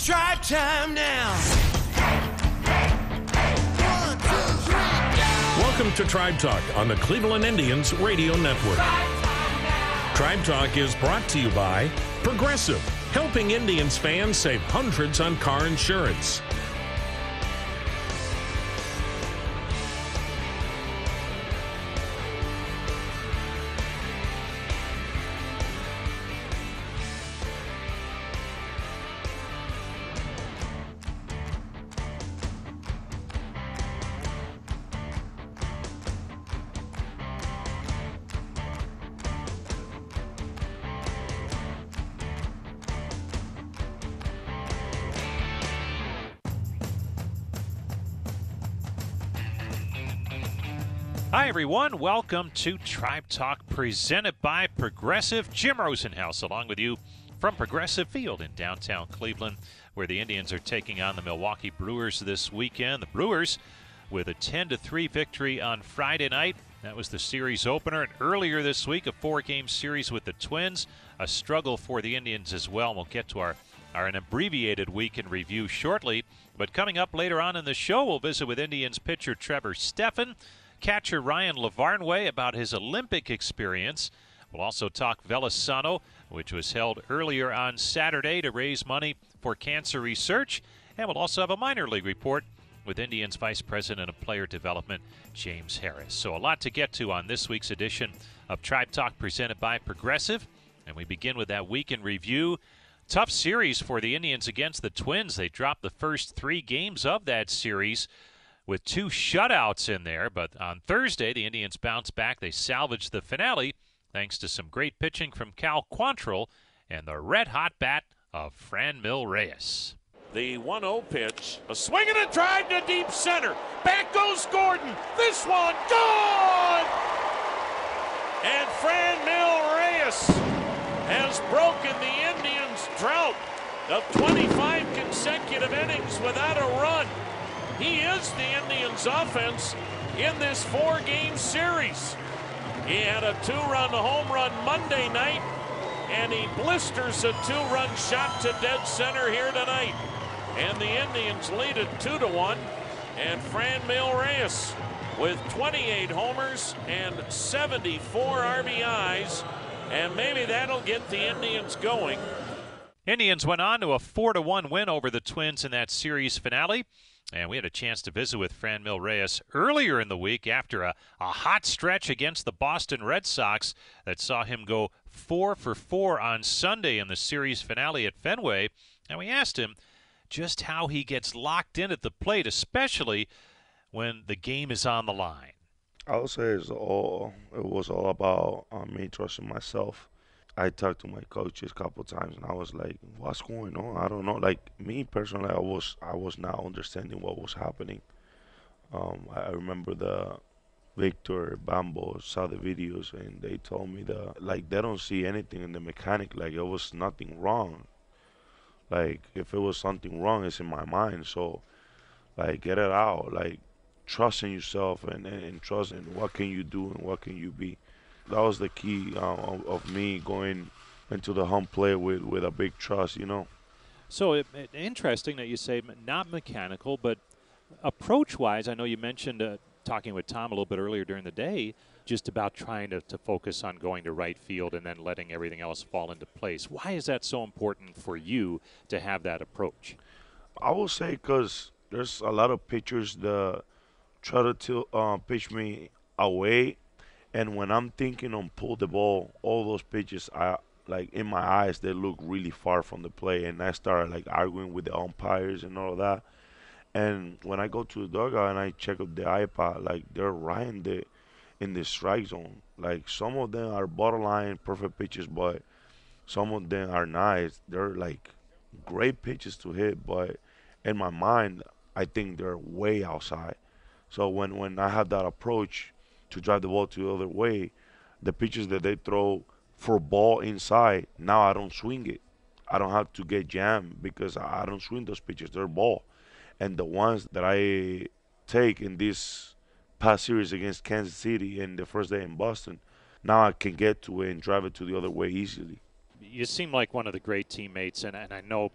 It's drive time now. 1, 2, 3, go! Welcome to Tribe Talk on the Cleveland Indians Radio Network. Tribe Talk is brought to you by Progressive, helping Indians fans save hundreds on car insurance. Hi, everyone. Welcome to Tribe Talk presented by Progressive. Jim Rosenhaus along with you from Progressive Field in downtown Cleveland, where the Indians are taking on the Milwaukee Brewers this weekend. The Brewers with a 10-3 victory on Friday night. That was the series opener. And earlier this week, a 4-game series with the Twins. A struggle for the Indians as well. We'll get to our an abbreviated week in review shortly. But coming up later on in the show, we'll visit with Indians pitcher Trevor Stephan, catcher Ryan Lavarnway about his Olympic experience. We'll also talk Velasano, which was held earlier on Saturday to raise money for cancer research. And we'll also have a minor league report with Indians Vice President of Player Development, James Harris. So a lot to get to on this week's edition of Tribe Talk presented by Progressive. And we begin with that week in review. Tough series for the Indians against the Twins. They dropped the first 3 games of that series with 2 shutouts in there. But on Thursday, the Indians bounced back. They salvaged the finale thanks to some great pitching from Cal Quantrill and the red-hot bat of Franmil Reyes. The 1-0 pitch, a swing and a drive to deep center. Back goes Gordon. This one, gone! And Franmil Reyes has broken the Indians' drought of 25 consecutive innings without a run. He is the Indians' offense in this 4-game series. He had a 2-run home run Monday night, and he blisters a 2-run shot to dead center here tonight. And the Indians lead it 2-1, and Franmil Reyes with 28 homers and 74 RBIs, and maybe that'll get the Indians going. Indians went on to a 4-1 win over the Twins in that series finale. And we had a chance to visit with Franmil Reyes earlier in the week after a hot stretch against the Boston Red Sox that saw him go 4 for 4 on Sunday in the series finale at Fenway. And we asked him just how he gets locked in at the plate, especially when the game is on the line. I would say it was all about me trusting myself. I talked to my coaches a couple times, and I was like, "What's going on? I don't know." Like me personally, I was not understanding what was happening. I remember the Victor Bambo saw the videos, and they told me they don't see anything in the mechanic. Like it was nothing wrong. Like if it was something wrong, it's in my mind. So, like get it out. Like trust in yourself and trust in what can you do and what can you be. That was the key of me going into the home plate with a big trust, you know. So interesting that you say not mechanical, but approach-wise, I know you mentioned talking with Tom a little bit earlier during the day, just about trying to focus on going to right field and then letting everything else fall into place. Why is that so important for you to have that approach? I will say because there's a lot of pitchers that try to pitch me away. And when I'm thinking on pull the ball, all those pitches, in my eyes, they look really far from the play. And I start arguing with the umpires and all of that. And when I go to the dugout and I check up the iPad, they're right in the strike zone. Like some of them are borderline perfect pitches, but some of them are nice. They're great pitches to hit, but in my mind, I think they're way outside. So when I have that approach to drive the ball to the other way, the pitches that they throw for ball inside, now I don't swing it. I don't have to get jammed because I don't swing those pitches. They're ball. And the ones that I take in this past series against Kansas City and the first day in Boston, now I can get to it and drive it to the other way easily. You seem like one of the great teammates, and I know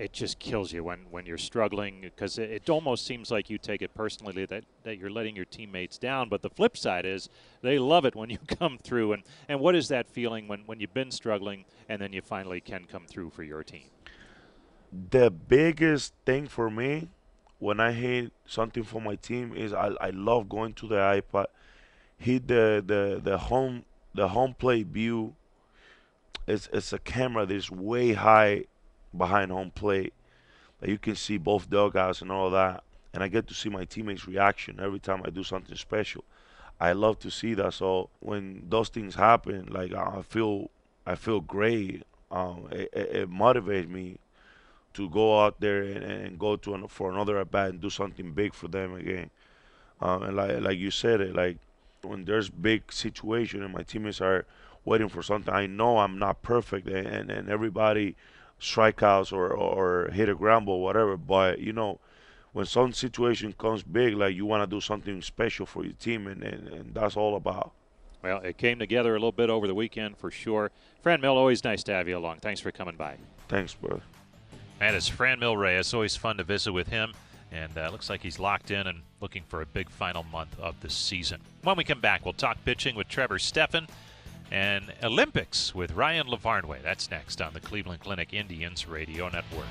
it just kills you when you're struggling, because it almost seems like you take it personally that you're letting your teammates down. But the flip side is they love it when you come through. And what is that feeling when you've been struggling and then you finally can come through for your team? The biggest thing for me when I hit something for my team is I love going to the iPad, hit the home plate view. It's a camera that's way high behind home plate that you can see both dugouts and all that, and I get to see my teammates' reaction every time I do something special. I love to see that. So when those things happen, like I feel great. It motivates me to go out there and go to for another at bat and do something big for them again. And like you said it, like when there's big situation and my teammates are waiting for something, I know I'm not perfect, and everybody strikeouts or hit a ground ball, whatever. But when some situation comes big, like you want to do something special for your team, and that's all about. Well, it came together a little bit over the weekend for sure. Franmil, always nice to have you along. Thanks for coming by. Thanks, brother. That is Franmil Reyes. Always fun to visit with him. And looks like he's locked in and looking for a big final month of the season. When we come back, we'll talk pitching with Trevor Stephan and Olympics with Ryan Lavarnway. That's next on the Cleveland Clinic Indians Radio Network.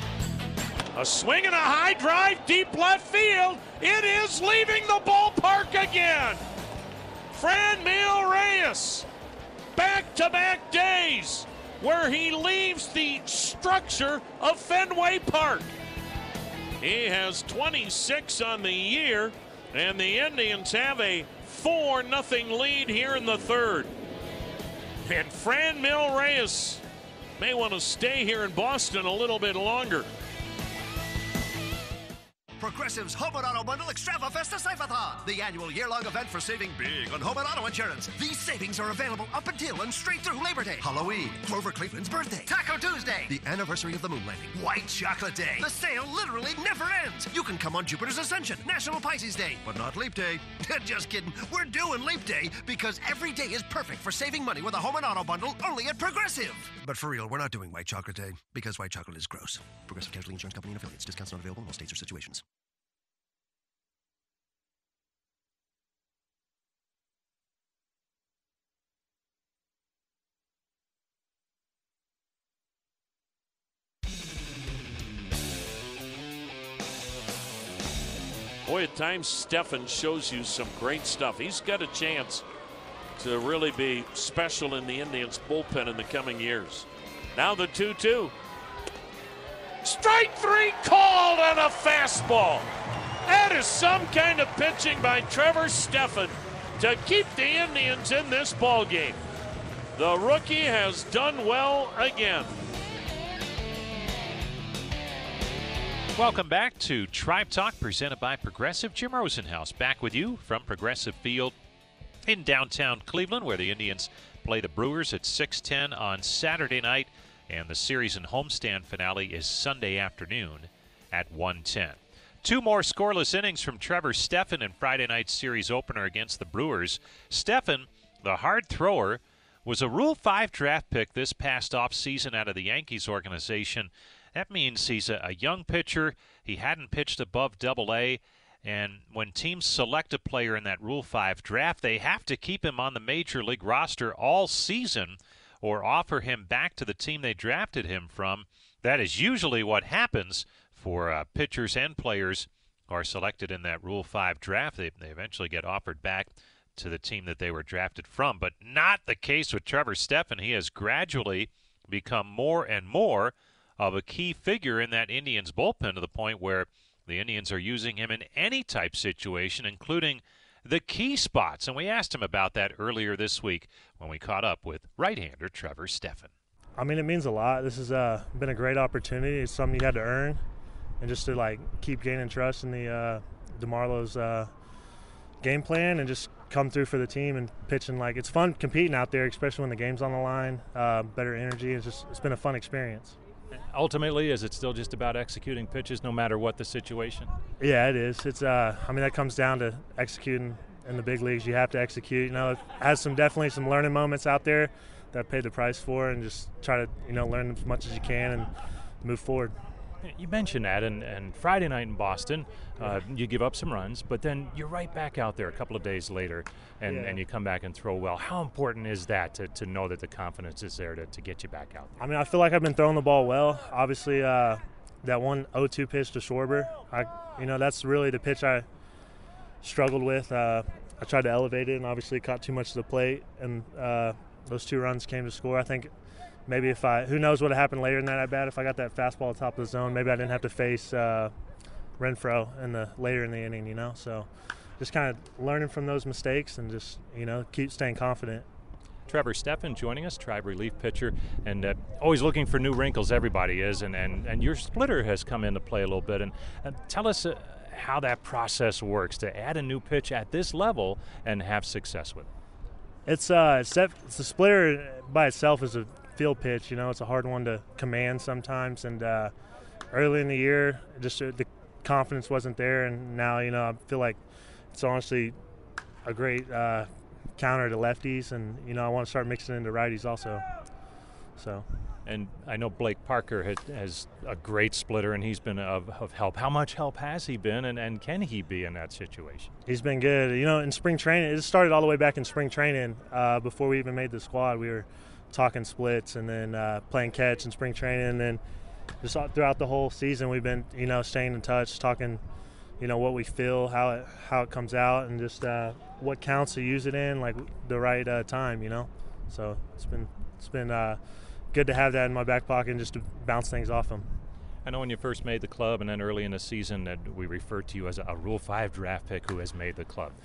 A swing and a high drive deep left field. It is leaving the ballpark again. Franmil Reyes, back-to-back days where he leaves the structure of Fenway Park. He has 26 on the year, and the Indians have a 4-0 lead here in the third. And Franmil Reyes may want to stay here in Boston a little bit longer. Progressive's Home and Auto Bundle Extrava Festa Save-a-thon, the annual year-long event for saving big on home and auto insurance. These savings are available up until and straight through Labor Day, Halloween, Grover Cleveland's birthday, Taco Tuesday, the anniversary of the moon landing, White Chocolate Day. The sale literally never ends. You can come on Jupiter's Ascension, National Pisces Day, but not Leap Day. Just kidding. We're doing Leap Day because every day is perfect for saving money with a home and auto bundle only at Progressive. But for real, we're not doing White Chocolate Day because white chocolate is gross. Progressive Casualty Insurance Company and affiliates. Discounts not available in all states or situations. Boy, at times Stephan shows you some great stuff. He's got a chance to really be special in the Indians bullpen in the coming years. Now the 2-2. Strike three called on a fastball. That is some kind of pitching by Trevor Stephan to keep the Indians in this ball game. The rookie has done well again. Welcome back to Tribe Talk, presented by Progressive. Jim Rosenhaus back with you from Progressive Field in downtown Cleveland, where the Indians play the Brewers at 6:10 on Saturday night, and the series and homestand finale is Sunday afternoon at 1:10. Two more scoreless innings from Trevor Stephan in Friday night's series opener against the Brewers. Stephan, the hard thrower, was a Rule 5 draft pick this past offseason out of the Yankees organization. That means he's a young pitcher. He hadn't pitched above Double-A, and when teams select a player in that Rule 5 draft, they have to keep him on the Major League roster all season or offer him back to the team they drafted him from. That is usually what happens for pitchers and players who are selected in that Rule 5 draft. They eventually get offered back to the team that they were drafted from, but not the case with Trevor Stephan. He has gradually become more and more of a key figure in that Indians bullpen, to the point where the Indians are using him in any type situation, including the key spots. And we asked him about that earlier this week when we caught up with right-hander Trevor Stephan. I mean, it means a lot. This has been a great opportunity. It's something you had to earn, and just to keep gaining trust in the DeMarlo's game plan and just come through for the team and pitching. It's fun competing out there, especially when the game's on the line. Better energy. It's been a fun experience. Ultimately, is it still just about executing pitches no matter what the situation? Yeah, it is. It's that comes down to executing in the big leagues. You have to execute. It has definitely some learning moments out there that I paid the price for, and just try to learn as much as you can and move forward. You mentioned that, and Friday night in Boston, you give up some runs, but then you're right back out there a couple of days later, and you come back and throw well. How important is that to know that the confidence is there to get you back out there? I mean, I feel like I've been throwing the ball well. Obviously, that one 0-2 pitch to Schwarber, that's really the pitch I struggled with. I tried to elevate it and obviously caught too much to the plate, and those 2 runs came to score. I think maybe who knows what happened later in that at bat. If I got that fastball at the top of the zone, maybe I didn't have to face Renfroe later in the inning, So just kind of learning from those mistakes and just, keep staying confident. Trevor Stephan joining us, Tribe relief pitcher, and always looking for new wrinkles, everybody is, and your splitter has come into play a little bit. And tell us how that process works to add a new pitch at this level and have success with it. It's the splitter by itself is a field pitch. It's a hard one to command sometimes, and early in the year, just the confidence wasn't there, and now I feel like it's honestly a great counter to lefties, and I want to start mixing into righties also. And I know Blake Parker has a great splitter, and he's been of help. How much help has he been, and can he be in that situation? He's been good. In spring training, it started all the way back in spring training. Before we even made the squad, we were talking splits and then playing catch in spring training. And then just throughout the whole season, we've been, staying in touch, talking, what we feel, how it comes out, and just what counts to use it in, like the right time, So it's been good to have that in my back pocket and just to bounce things off him. I know when you first made the club and then early in the season that we referred to you as a Rule 5 draft pick who has made the club.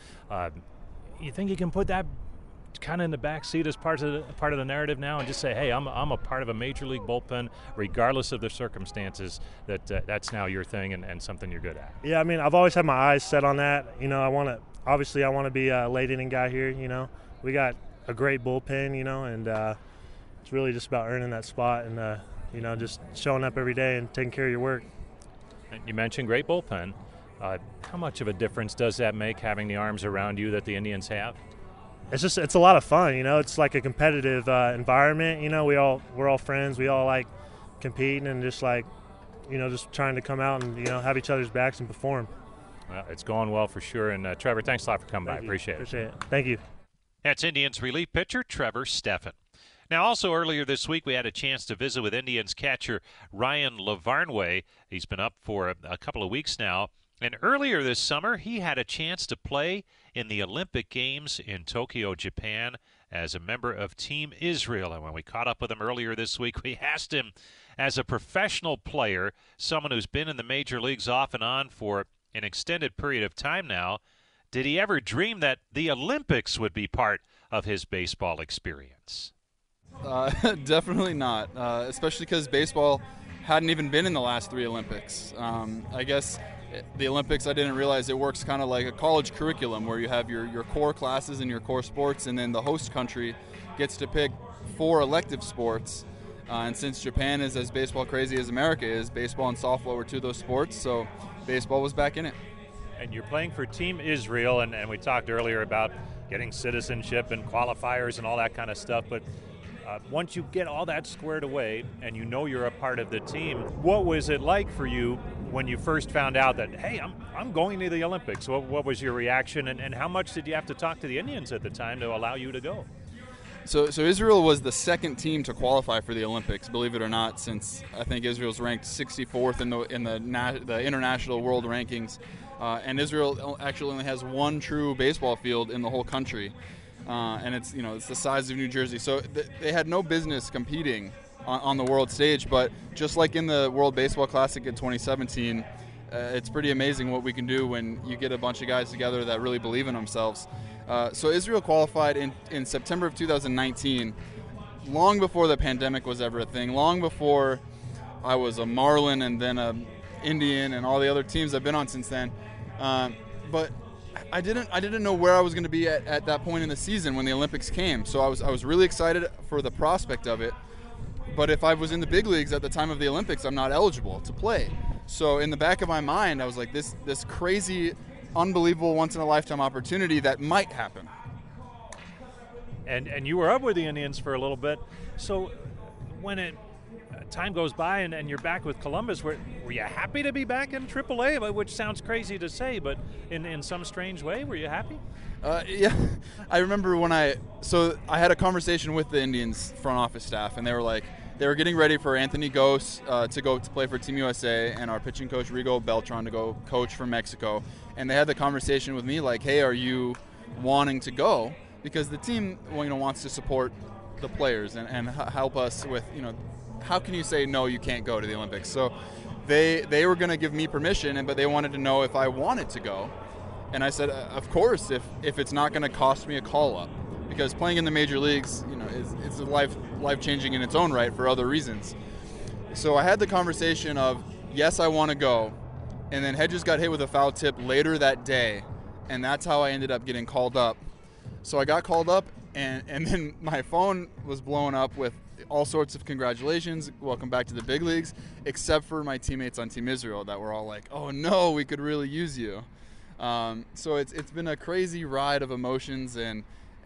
You think you can put that kind of in the back seat as part of the narrative now and just say, hey, I'm a part of a major league bullpen regardless of the circumstances, that's now your thing and something you're good at? Yeah, I mean, I've always had my eyes set on that. I want to be a late inning guy here. We got a great bullpen, and it's really just about earning that spot and just showing up every day and taking care of your work. And you mentioned great bullpen. How much of a difference does that make, having the arms around you that the Indians have? It's a lot of fun. It's like a competitive environment. We're all friends. We all like competing and just just trying to come out and have each other's backs and perform. Well, it's going well for sure. And Trevor, thanks a lot for coming by. Appreciate it. Thank you. That's Indians relief pitcher Trevor Stephan. Now, also earlier this week, we had a chance to visit with Indians catcher Ryan LaVarnway. He's been up for a couple of weeks now. And earlier this summer, he had a chance to play in the Olympic Games in Tokyo, Japan, as a member of Team Israel. And when we caught up with him earlier this week, we asked him, as a professional player, someone who's been in the major leagues off and on for an extended period of time now, did he ever dream that the Olympics would be part of his baseball experience? Definitely not, especially because baseball hadn't even been in the last 3 Olympics. I guess the Olympics, I didn't realize it works kind of like a college curriculum where you have your core classes and your core sports, and then the host country gets to pick 4 elective sports. And since Japan is as baseball crazy as America is, baseball and softball were 2 of those sports, so baseball was back in it. And you're playing for Team Israel, and we talked earlier about getting citizenship and qualifiers and all that kind of stuff, but once you get all that squared away and you're a part of the team, what was it like for you when you first found out that, hey, I'm going to the Olympics? What was your reaction, and how much did you have to talk to the Indians at the time to allow you to go? So Israel was the second team to qualify for the Olympics, believe it or not, since I think Israel's ranked 64th in the international world rankings. And Israel actually only has 1 true baseball field in the whole country. And it's the size of New Jersey, so they had no business competing on the world stage. But just like in the World Baseball Classic in 2017, it's pretty amazing what we can do when you get a bunch of guys together that really believe in themselves. So Israel qualified in September of 2019, long before the pandemic was ever a thing, long before I was a Marlin and then a Indian and all the other teams I've been on since then. But I didn't know where I was going to be at that point in the season when the Olympics came. So I was really excited for the prospect of it. But if I was in the big leagues at the time of the Olympics, I'm not eligible to play. So in the back of my mind, I was like, this crazy, unbelievable, once-in-a-lifetime opportunity that might happen. And you were up with the Indians for a little bit. So when it time goes by and you're back with Columbus. Were you happy to be back in AAA? Which sounds crazy to say, but in some strange way, were you happy? Yeah, I remember when I had a conversation with the Indians front office staff, and they were getting ready for Anthony Gose to go to play for Team USA, and our pitching coach Rigo Beltran to go coach for Mexico. And they had the conversation with me like, hey, are you wanting to go? Because the team wants to support the players and help us with, how can you say no, you can't go to the Olympics? So they were going to give me permission, but they wanted to know if I wanted to go. And I said, of course, if it's not going to cost me a call-up. Because playing in the major leagues, it's life-changing in its own right for other reasons. So I had the conversation of, yes, I want to go. And then Hedges got hit with a foul tip later that day. And that's how I ended up getting called up. So I got called up, and then my phone was blowing up with all sorts of congratulations, welcome back to the big leagues, except for my teammates on Team Israel that were all like, oh no, we could really use you. So it's been a crazy ride of emotions, and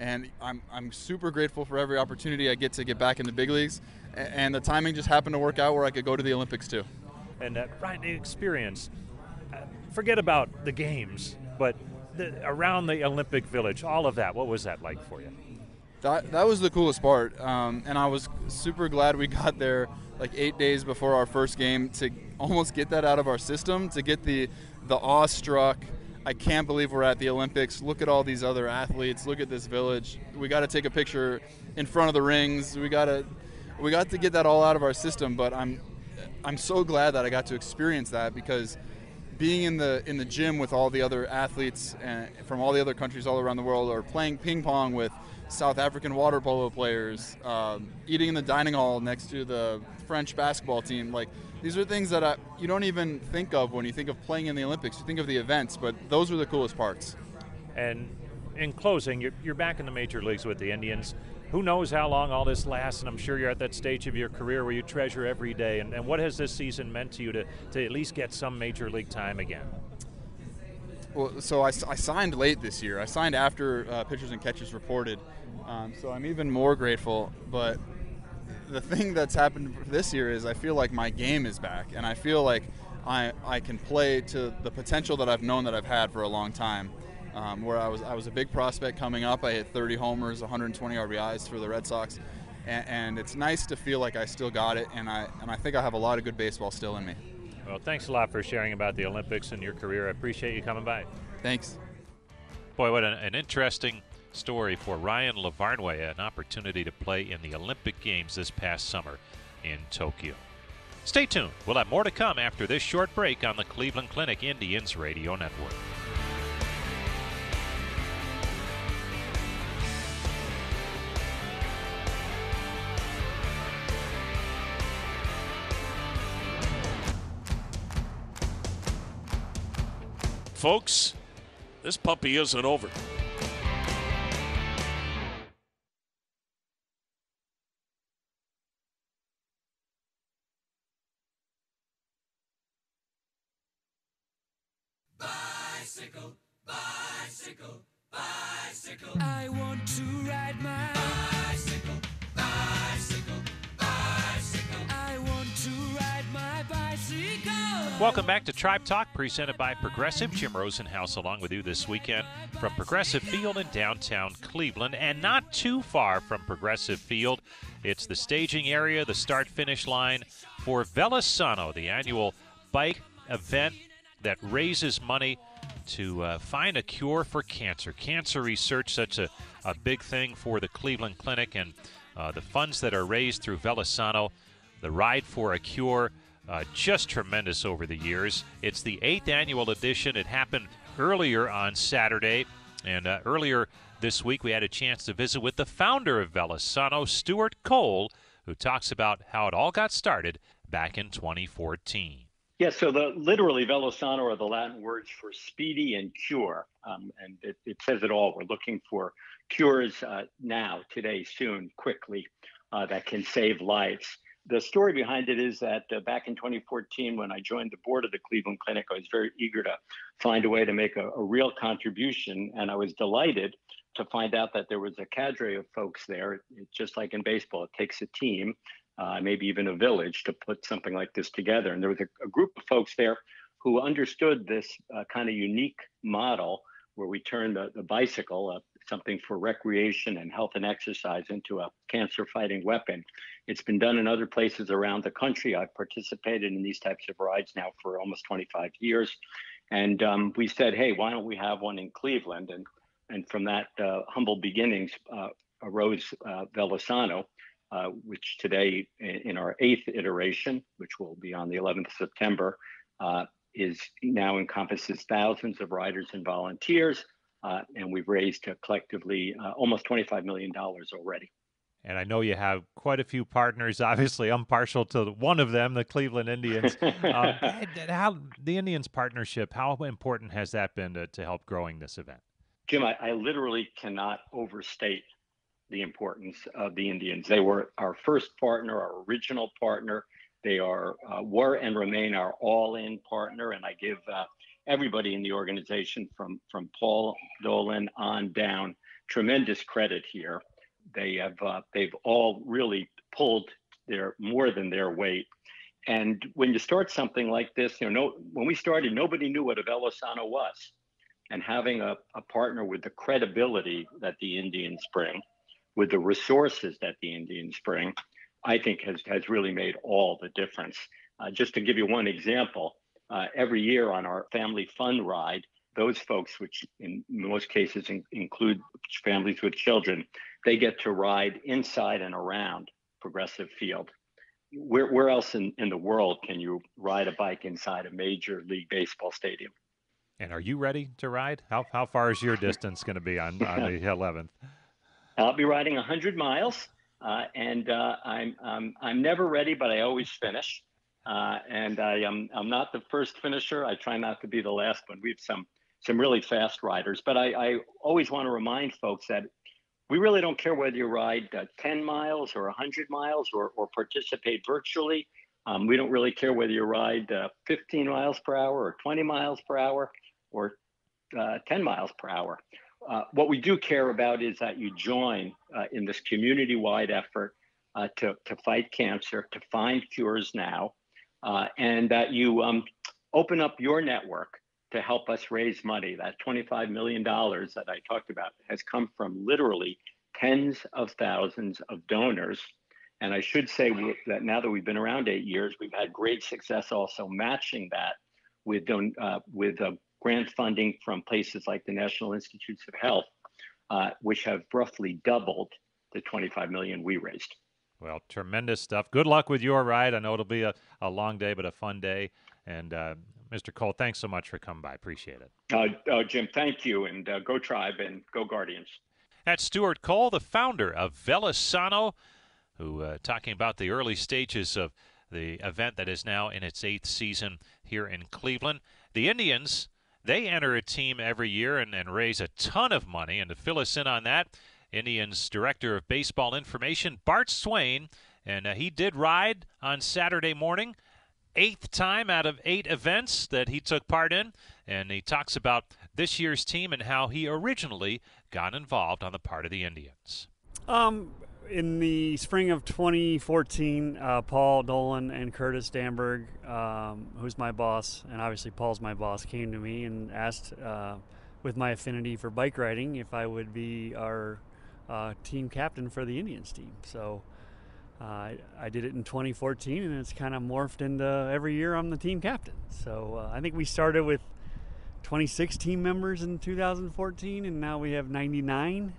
I'm super grateful for every opportunity I get to get back in the big leagues, and the timing just happened to work out where I could go to the Olympics too. And Ryan, the experience, forget about the games, but around the Olympic Village, all of that, what was that like for you? That was the coolest part, and I was super glad we got there like 8 days before our first game to almost get that out of our system, to get the awestruck, I can't believe we're at the Olympics, look at all these other athletes, look at this village, we got to take a picture in front of the rings, we got to get that all out of our system. But I'm so glad that I got to experience that, because being in the gym with all the other athletes from all the other countries all around the world, or playing ping pong with South African water polo players, eating in the dining hall next to the French basketball team, like these are things that you don't even think of when you think of playing in the Olympics. You think of the events, but those are the coolest parts. And in closing, you're back in the major leagues with the Indians. Who knows how long all this lasts, and I'm sure you're at that stage of your career where you treasure every day. And what has this season meant to you to at least get some major league time again? Well, so I signed late this year. I signed after pitchers and catchers reported, so I'm even more grateful. But the thing that's happened this year is I feel like my game is back, and I feel like I can play to the potential that I've known that I've had for a long time. Where I was a big prospect coming up. I hit 30 homers, 120 RBIs for the Red Sox, and it's nice to feel like I still got it, and I think I have a lot of good baseball still in me. Well, thanks a lot for sharing about the Olympics and your career. I appreciate you coming by. Thanks. Boy, what an interesting story for Ryan Lavarnway, an opportunity to play in the Olympic Games this past summer in Tokyo. Stay tuned. We'll have more to come after this short break on the Cleveland Clinic Indians Radio Network. Folks, this puppy isn't over. Bicycle, bicycle, bicycle. I want to ride my bicycle, bicycle, bicycle. I want to ride my bicycle. Welcome back to Tribe Talk, presented by Progressive. Jim Rosenhaus along with you this weekend from Progressive Field in downtown Cleveland. And not too far from Progressive Field, it's the staging area, the start-finish line for Velosano, the annual bike event that raises money to find a cure for cancer. Cancer research, such a big thing for the Cleveland Clinic, and the funds that are raised through Velosano, the Ride for a Cure, just tremendous over the years. It's the 8th annual edition. It happened earlier on Saturday, and earlier this week we had a chance to visit with the founder of Velosano, Stuart Cole, who talks about how it all got started back in 2014. Yeah, so literally Velosano are the Latin words for speedy and cure, and it says it all. We're looking for cures now, today, soon, quickly, that can save lives. The story behind it is that back in 2014, when I joined the board of the Cleveland Clinic, I was very eager to find a way to make a real contribution, and I was delighted to find out that there was a cadre of folks there. Just like in baseball, it takes a team maybe even a village, to put something like this together. And there was a group of folks there who understood this kind of unique model where we turned the bicycle, something for recreation and health and exercise, into a cancer-fighting weapon. It's been done in other places around the country. I've participated in these types of rides now for almost 25 years. And we said, hey, why don't we have one in Cleveland? And from that humble beginnings arose Velosano, which today, in our 8th iteration, which will be on the 11th of September, is now encompasses thousands of riders and volunteers. And we've raised collectively almost $25 million already. And I know you have quite a few partners. Obviously, I'm partial to one of them, the Cleveland Indians. How the Indians partnership, how important has that been to help growing this event? Jim, I literally cannot overstate the importance of the Indians. They were our first partner, our original partner. They were and remain our all-in partner. And I give everybody in the organization, from Paul Dolan on down, tremendous credit here. They've all really pulled more than their weight. And when you start something like this, when we started, nobody knew what a Velosano was. And having a partner with the credibility that the Indians bring, with the resources that the Indians bring, I think has really made all the difference. Just to give you one example, every year on our family fun ride, those folks, which in most cases include families with children, they get to ride inside and around Progressive Field. Where else in the world can you ride a bike inside a Major League Baseball stadium? And are you ready to ride? How far is your distance going to be on the 11th? I'll be riding 100 miles, and I'm never ready, but I always finish. And I'm not the first finisher. I try not to be the last one. We have some really fast riders, but I always want to remind folks that we really don't care whether you ride 10 miles or 100 miles or participate virtually. We don't really care whether you ride 15 miles per hour or 20 miles per hour or 10 miles per hour. What we do care about is that you join in this community-wide effort to fight cancer, to find cures now, and that you open up your network to help us raise money. That $25 million that I talked about has come from literally tens of thousands of donors. And I should say that now that we've been around 8 years, we've had great success also matching that with grant funding from places like the National Institutes of Health, which have roughly doubled the $25 million we raised. Well, tremendous stuff. Good luck with your ride. I know it'll be a long day, but a fun day. And Mr. Cole, thanks so much for coming by. Appreciate it. Jim, thank you. And go Tribe and go Guardians. That's Stuart Cole, the founder of Velosano, who talking about the early stages of the event that is now in its 8th season here in Cleveland. The Indians, they enter a team every year and raise a ton of money. And to fill us in on that, Indians Director of Baseball Information, Bart Swain, and he did ride on Saturday morning, 8th time out of 8 events that he took part in, and he talks about this year's team and how he originally got involved on the part of the Indians. In the spring of 2014, Paul Dolan and Curtis Damberg, who's my boss, and obviously Paul's my boss, came to me and asked, with my affinity for bike riding, if I would be our team captain for the Indians team. So I did it in 2014, and it's kind of morphed into every year I'm the team captain. So I think we started with 26 team members in 2014, and now we have 99.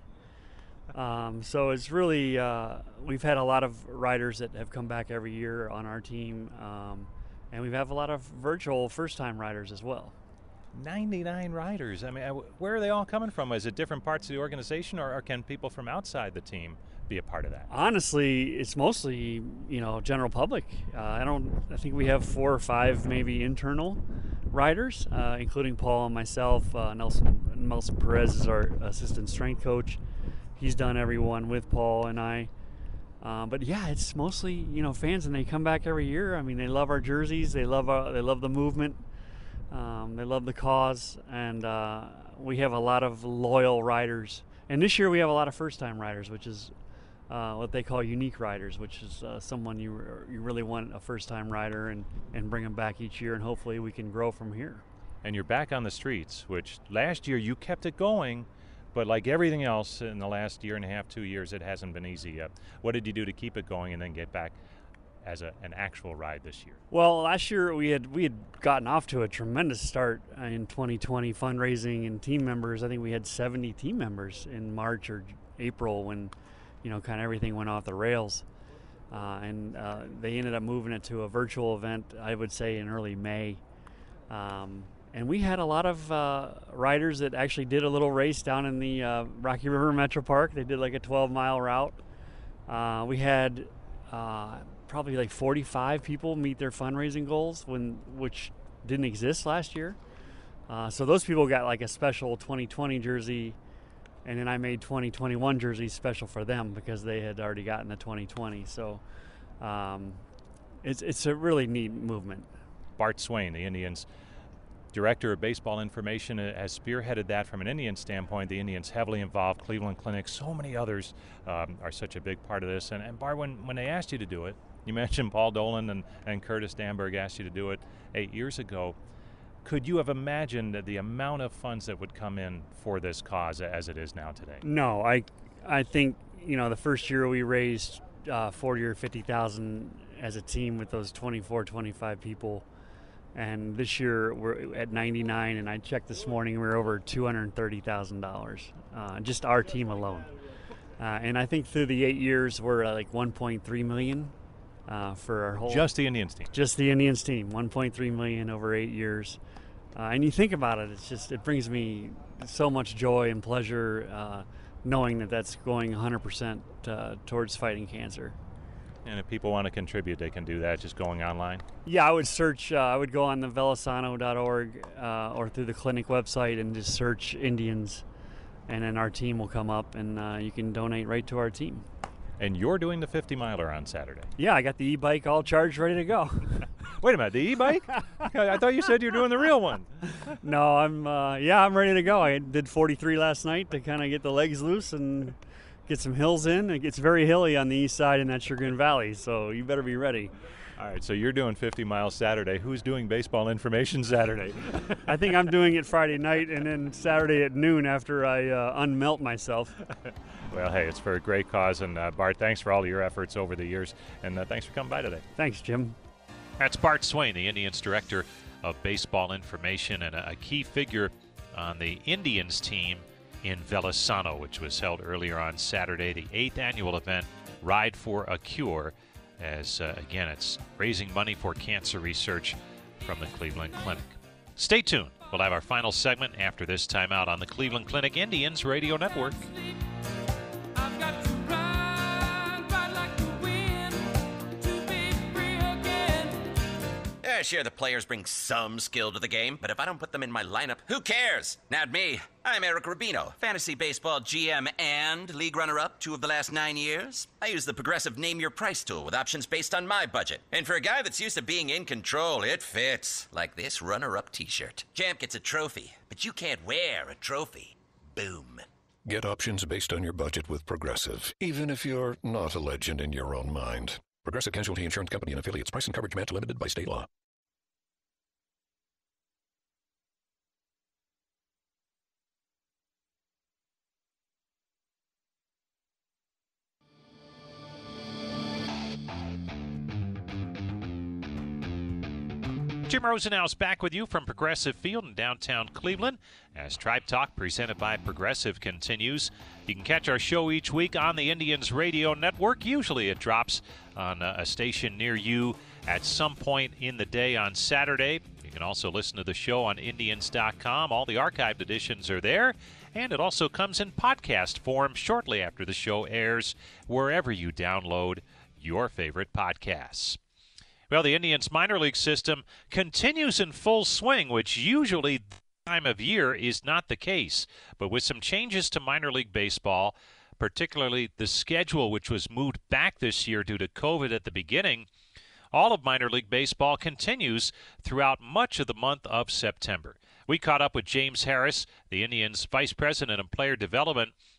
So it's really, we've had a lot of riders that have come back every year on our team, and we have a lot of virtual first-time riders as well. 99 riders. I mean, where are they all coming from? Is it different parts of the organization, or can people from outside the team be a part of that? Honestly, it's mostly, general public. I think we have 4 or 5 maybe internal riders, including Paul and myself. Nelson Perez is our assistant strength coach. He's done everyone with Paul and I. But yeah, it's mostly, fans, and they come back every year. I mean, they love our jerseys. They love the movement. They love the cause, and we have a lot of loyal riders. And this year we have a lot of first-time riders, which is what they call unique riders, which is someone you really want a first-time rider and bring them back each year, and hopefully we can grow from here. And you're back on the streets, which last year you kept it going, but like everything else in the last year and a half, 2 years, it hasn't been easy yet. What did you do to keep it going and then get back as an actual ride this year? Well, last year we had gotten off to a tremendous start in 2020, fundraising and team members. I think we had 70 team members in March or April when, kind of everything went off the rails. And they ended up moving it to a virtual event, I would say, in early May. And we had a lot of riders that actually did a little race down in the Rocky River Metro Park. They did like a 12-mile route. We had probably like 45 people meet their fundraising goals, which didn't exist last year. So those people got like a special 2020 jersey, and then I made 2021 jerseys special for them because they had already gotten the 2020. So it's a really neat movement. Bart Swain, the Indians' Director of Baseball Information, has spearheaded that from an Indian standpoint. The Indians heavily involved, Cleveland Clinic, so many others are such a big part of this. And Bart, when they asked you to do it, you mentioned Paul Dolan and Curtis Danberg asked you to do it 8 years ago. Could you have imagined the amount of funds that would come in for this cause as it is now today? No, I think, the first year we raised 40 or 50,000 as a team with those 24, 25 people. And this year we're at 99, and I checked this morning, we're over $230,000, just our team alone. And I think through the 8 years, we're at like $1.3 million for our whole. Just the Indians team. Just the Indians team, $1.3 million over 8 years. And you think about it, it brings me so much joy and pleasure knowing that that's going 100% towards fighting cancer. And if people want to contribute, they can do that just going online? Yeah, I would search, I would go on the Velosano.org or through the clinic website and just search Indians, and then our team will come up, and you can donate right to our team. And you're doing the 50-miler on Saturday? Yeah, I got the e-bike all charged, ready to go. Wait a minute, the e-bike? I thought you said you were doing the real one. No, I'm ready to go. I did 43 last night to kind of get the legs loose and get some hills in. It gets very hilly on the east side in that Sugarland Valley, so you better be ready. All right, so you're doing 50 miles Saturday. Who's doing Baseball Information Saturday? I think I'm doing it Friday night and then Saturday at noon after I unmelt myself. Well, hey, it's for a great cause, and Bart, thanks for all your efforts over the years, and thanks for coming by today. Thanks, Jim. That's Bart Swain, the Indians Director of Baseball Information, and a key figure on the Indians team in Velosano, which was held earlier on Saturday, the 8th annual event, Ride for a Cure, as, again, it's raising money for cancer research from the Cleveland Clinic. Stay tuned. We'll have our final segment after this timeout on the Cleveland Clinic Indians Radio Network. Sure, the players bring some skill to the game, but if I don't put them in my lineup, who cares? Not me. I'm Eric Rubino, fantasy baseball GM and league runner-up 2 of the last 9 years. I use the Progressive Name Your Price tool with options based on my budget. And for a guy that's used to being in control, it fits. Like this runner-up t-shirt. Champ gets a trophy, but you can't wear a trophy. Boom. Get options based on your budget with Progressive, even if you're not a legend in your own mind. Progressive Casualty Insurance Company and affiliates. Price and coverage match limited by state law. Jim Rosenhaus back with you from Progressive Field in downtown Cleveland as Tribe Talk presented by Progressive continues. You can catch our show each week on the Indians Radio Network. Usually it drops on a station near you at some point in the day on Saturday. You can also listen to the show on Indians.com. All the archived editions are there. And it also comes in podcast form shortly after the show airs, wherever you download your favorite podcasts. Well, the Indians minor league system continues in full swing, which usually this time of year is not the case. But with some changes to minor league baseball, particularly the schedule, which was moved back this year due to COVID at the beginning, all of minor league baseball continues throughout much of the month of September. We caught up with James Harris, the Indians' Vice President of Player Development,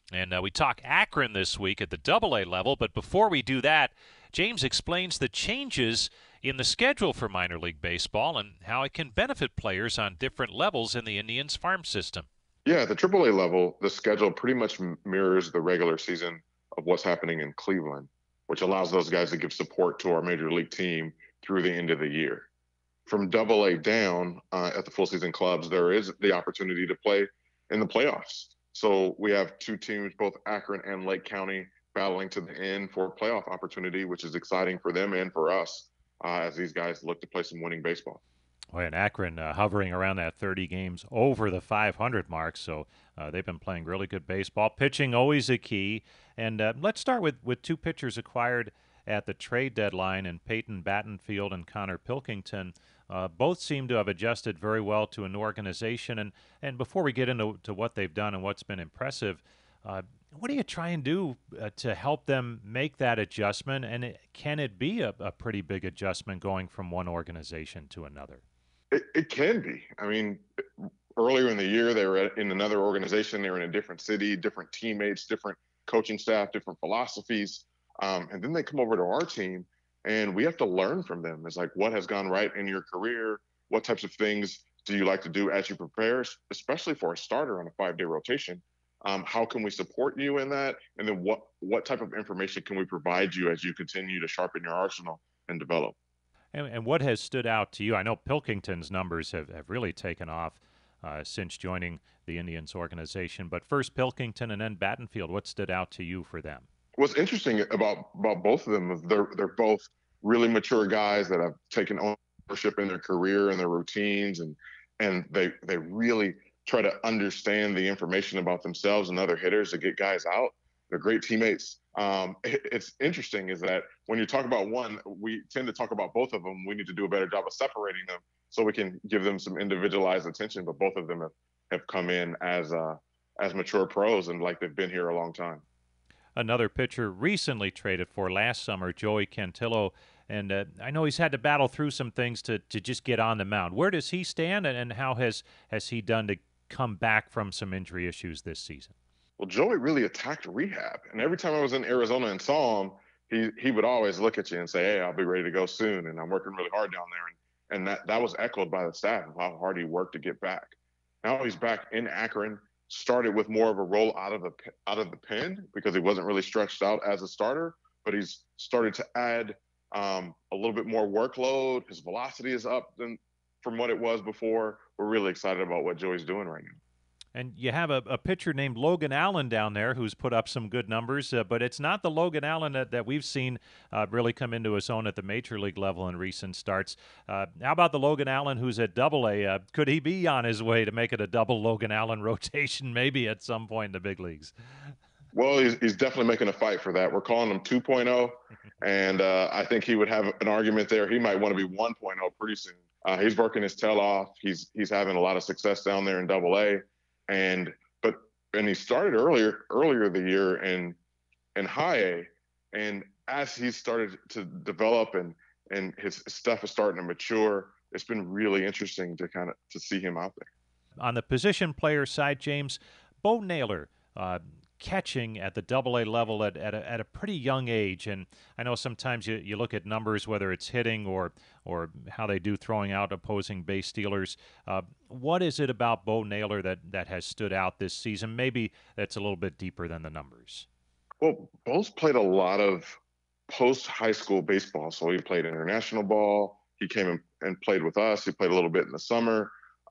And we talk Akron this week at the AA level, but before we do that, James explains the changes in the schedule for minor league baseball and how it can benefit players on different levels in the Indians farm system. Yeah, at the AAA level, the schedule pretty much mirrors the regular season of what's happening in Cleveland, which allows those guys to give support to our major league team through the end of the year. From AA down at the full season clubs, there is the opportunity to play in the playoffs. So we have two teams, both Akron and Lake County, battling to the end for playoff opportunity, which is exciting for them and for us as these guys look to play some winning baseball. Well, and Akron hovering around that 30 games over the 500 mark, so they've been playing really good baseball. Pitching always a key. And let's start with two pitchers acquired at the trade deadline in Peyton Battenfield and Connor Pilkington. Both seem to have adjusted very well to an organization. And before we get into what they've done and what's been impressive, what do you try and do to help them make that adjustment? And can it be a pretty big adjustment going from one organization to another? It can be. I mean, earlier in the year, they were in another organization. They were in a different city, different teammates, different coaching staff, different philosophies. And then they come over to our team, and we have to learn from them. It's like, what has gone right in your career? What types of things do you like to do as you prepare, especially for a starter on a 5-day rotation? How can we support you in that? And then what type of information can we provide you as you continue to sharpen your arsenal and develop? And what has stood out to you? I know Pilkington's numbers have really taken off since joining the Indians organization. But first Pilkington and then Battenfield, what stood out to you for them? What's interesting about both of them is they're both really mature guys that have taken ownership in their career and their routines, and they really try to understand the information about themselves and other hitters to get guys out. They're great teammates. It's interesting is that when you talk about one, we tend to talk about both of them. We need to do a better job of separating them so we can give them some individualized attention. But both of them have come in as mature pros and like they've been here a long time. Another pitcher recently traded for last summer, Joey Cantillo, and I know he's had to battle through some things to just get on the mound. Where does he stand, and how has he done to come back from some injury issues this season? Well, Joey really attacked rehab, and every time I was in Arizona and saw him, he would always look at you and say, "Hey, I'll be ready to go soon," and I'm working really hard down there, and that was echoed by the staff of how hard he worked to get back. Now he's back in Akron. Started with more of a role out of the pen because he wasn't really stretched out as a starter, but he's started to add a little bit more workload. His velocity is up from what it was before. We're really excited about what Joey's doing right now. And you have a pitcher named Logan Allen down there who's put up some good numbers, but it's not the Logan Allen that we've seen really come into his own at the major league level in recent starts. How about the Logan Allen who's at AA? Could he be on his way to make it a double Logan Allen rotation maybe at some point in the big leagues? Well, he's definitely making a fight for that. We're calling him 2.0, and I think he would have an argument there. He might want to be 1.0 pretty soon. He's working his tail off. He's having a lot of success down there in AA. And he started earlier the year in high A, and as he started to develop and his stuff is starting to mature, it's been really interesting to see him out there. On the position player side, James, Bo Naylor catching at the AA level at a pretty young age, and I know sometimes you look at numbers, whether it's hitting or how they do throwing out opposing base stealers. What is it about Bo Naylor that has stood out this season? Maybe that's a little bit deeper than the numbers. Well, Bo's played a lot of post-high school baseball, so he played international ball. He came and played with us. He played a little bit in the summer.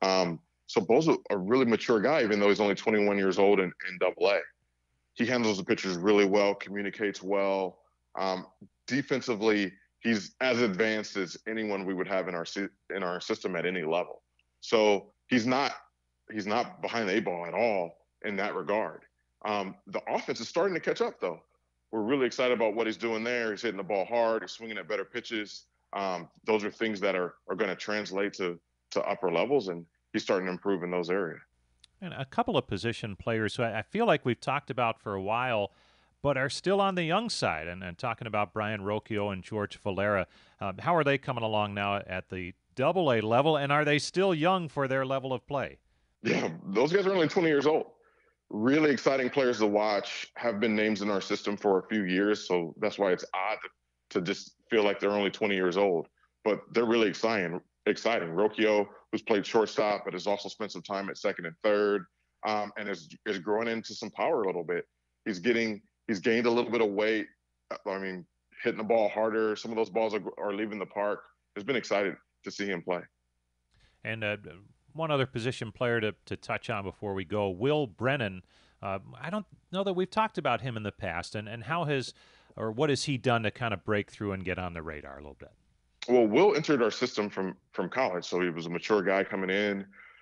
So Bo's a really mature guy, even though he's only 21 years old in AA. He handles the pitchers really well, communicates well. Defensively, he's as advanced as anyone we would have in our system at any level. So he's not behind the eight ball at all in that regard. The offense is starting to catch up, though. We're really excited about what he's doing there. He's hitting the ball hard. He's swinging at better pitches. Those are things that are going to translate to upper levels, and he's starting to improve in those areas. And a couple of position players who I feel like we've talked about for a while, but are still on the young side, and talking about Brian Rocchio and George Valera. How are they coming along now at the AA level, and are they still young for their level of play? Yeah, those guys are only 20 years old. really exciting players to watch, have been names in our system for a few years. So that's why it's odd to just feel like they're only 20 years old. But they're really exciting. Rocchio, who's played shortstop, but has also spent some time at second and third, and is growing into some power a little bit. He's gained a little bit of weight. I mean, hitting the ball harder. Some of those balls are leaving the park. It's been exciting to see him play. And one other position player to touch on before we go, Will Brennan. I don't know that we've talked about him in the past, and what has he done to kind of break through and get on the radar a little bit? Well, Will entered our system from college, so he was a mature guy coming in.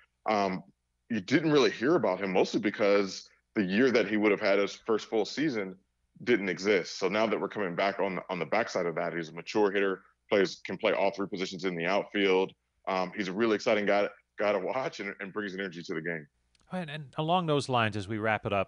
You didn't really hear about him, mostly because the year that he would have had his first full season didn't exist. So now that we're coming back on the backside of that, he's a mature hitter, can play all three positions in the outfield. He's a really exciting guy to watch and brings energy to the game. And along those lines, as we wrap it up,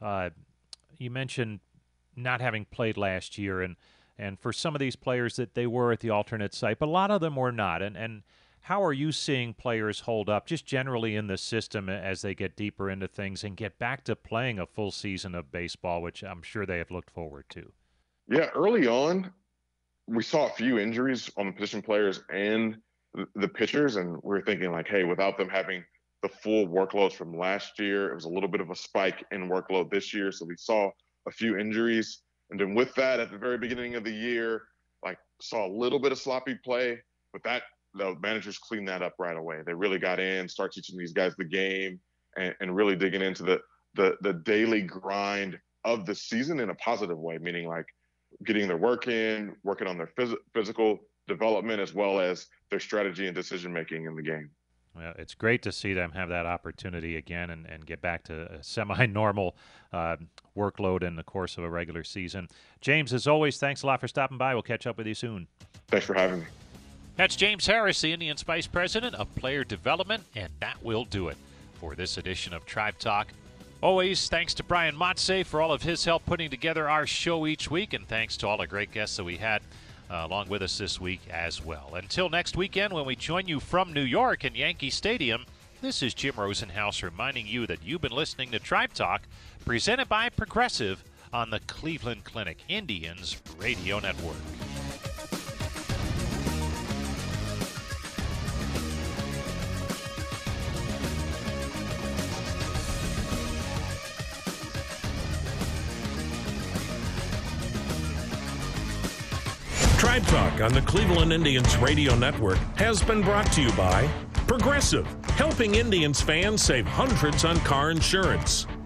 you mentioned not having played last year, and for some of these players that they were at the alternate site, but a lot of them were not. And how are you seeing players hold up just generally in the system as they get deeper into things and get back to playing a full season of baseball, which I'm sure they have looked forward to? Yeah, early on, we saw a few injuries on the position players and the pitchers, and we were thinking like, hey, without them having the full workloads from last year, it was a little bit of a spike in workload this year. So we saw a few injuries. And then with that, at the very beginning of the year, saw a little bit of sloppy play, but the managers cleaned that up right away. They really got in, start teaching these guys the game, and really digging into the daily grind of the season in a positive way, meaning getting their work in, working on their physical development, as well as their strategy and decision-making in the game. Well, it's great to see them have that opportunity again and get back to a semi-normal workload in the course of a regular season. James, as always, thanks a lot for stopping by. We'll catch up with you soon. Thanks for having me. That's James Harris, the Indians Vice President of Player Development, and that will do it for this edition of Tribe Talk. Always thanks to Brian Motze for all of his help putting together our show each week, and thanks to all the great guests that we had along with us this week as well. Until next weekend when we join you from New York in Yankee Stadium, this is Jim Rosenhaus reminding you that you've been listening to Tribe Talk, presented by Progressive on the Cleveland Clinic Indians Radio Network. Tribe Talk on the Cleveland Indians Radio Network has been brought to you by Progressive, helping Indians fans save hundreds on car insurance.